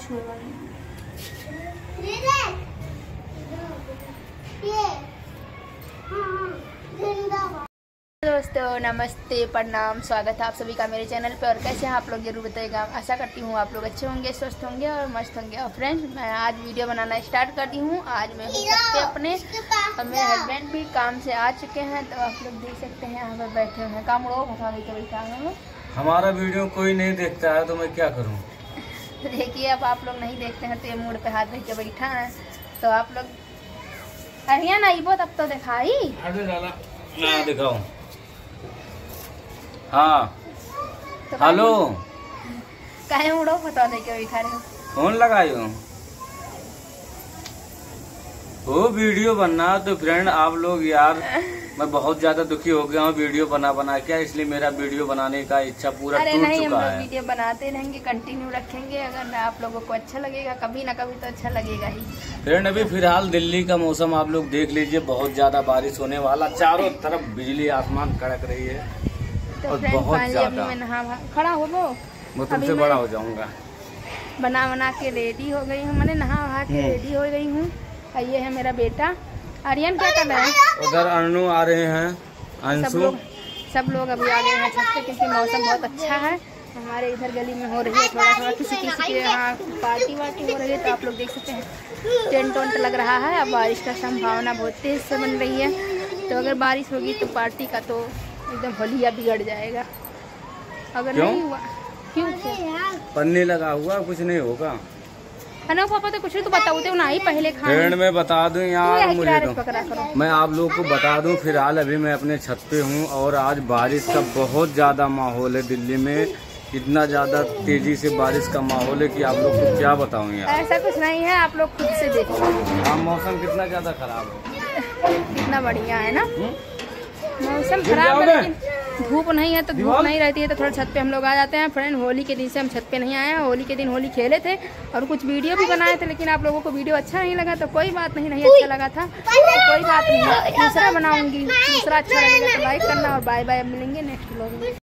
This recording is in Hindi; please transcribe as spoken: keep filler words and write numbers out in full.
कुछ होगा नहीं। दोस्तों नमस्ते, प्रणाम, स्वागत है आप सभी का मेरे चैनल पे। और कैसे हैं आप लोग जरूर बताइएगा। आशा करती हूँ आप लोग अच्छे होंगे, स्वस्थ होंगे और मस्त होंगे। और फ्रेंड्स, मैं आज वीडियो बनाना स्टार्ट करती हूँ। आज मैं हूँ छत पे अपने, और मेरे हस्बैंड भी काम से आ चुके हैं। तो आप लोग देख सकते हैं यहाँ पर बैठे हुए हैं। काम उड़ो बता देते बैठा हूँ। हमारा वीडियो कोई नहीं देखता है तो मैं क्या करूँ। तो देखिए, अब आप लोग नहीं देखते हैं तो ये मूड पे हाथ रख के बैठा है। तो आप लोग अरिया नहीं बहुत अब तो दिखाई ना दिखाओ। हाँ तो हेलो, कहे उड़ो बता दे के बैठा रहे हो। फोन लगायो वो वीडियो बनना। तो फ्रेंड आप लोग यार, मैं बहुत ज्यादा दुखी हो गया हूँ वीडियो बना बना के, इसलिए मेरा वीडियो बनाने का इच्छा पूरा अरे टूट नहीं, हम चुका लोग है। वीडियो बनाते रहेंगे, कंटिन्यू रखेंगे। अगर आप लोगों को अच्छा लगेगा कभी ना कभी तो अच्छा लगेगा ही। फ्रेंड अभी फिलहाल दिल्ली का मौसम आप लोग देख लीजिए, बहुत ज्यादा बारिश होने वाला, चारों तरफ बिजली आसमान कड़क रही है। तो और फ्रेंड बहुत फाइनली ज्यादा मैं नहा खड़ा हो वो मैं तुमसे बड़ा हो जाऊंगा। बना बना के रेडी हो गई हूँ, मैंने नहा वहा के रेडी हो गई हूँ। और ये है मेरा बेटा आर्यन। क्या कर रहा है उधर अनु आ रहे हैं, सब अंशु। लोग सब लोग अभी आ गए हैं छत पे, क्योंकि मौसम बहुत अच्छा है। हमारे इधर गली में हो रही है थोड़ा थोड़ा किसी किसी के यहाँ पार्टी वार्टी हो रही है। तो आप लोग देख सकते हैं टेंट वेंट लग रहा है। अब बारिश का संभावना बहुत तेज से बन रही है। तो अगर बारिश होगी तो पार्टी का तो एकदम होलिया बिगड़ जाएगा। अगर क्यों? नहीं हुआ क्यों पन्नी लगा हुआ, कुछ नहीं होगा। अनो पापा तो कुछ नहीं, तो बताओ तो ना ही पहले खाए। फ्रेंड मैं बता दूं यार, मुझे तो पकड़ा करो। मैं आप लोगों को बता दूं, फिलहाल अभी मैं अपने छत पे हूँ और आज बारिश का बहुत ज्यादा माहौल है दिल्ली में। इतना ज्यादा तेजी से बारिश का माहौल है कि आप लोग को क्या बताऊं यार। ऐसा कुछ नहीं है, आप लोग खुद से देखो। हाँ, मौसम कितना ज्यादा खराब है। कितना बढ़िया है ना। हुँ? मौसम खराब है, लेकिन धूप नहीं है तो धूप नहीं रहती है तो थोड़ा छत पे हम लोग आ जाते हैं। फ्रेंड होली के दिन से हम छत पे नहीं आए हैं। होली के दिन होली खेले थे और कुछ वीडियो भी बनाए थे, लेकिन आप लोगों को वीडियो अच्छा नहीं लगा तो कोई बात नहीं, नहीं अच्छा लगा था तो कोई बात नहीं, दूसरा बनाऊंगी। दूसरा अच्छा लगेगा तो लाइक करना। और बाय बाय, अब मिलेंगे नेक्स्ट व्लॉग में।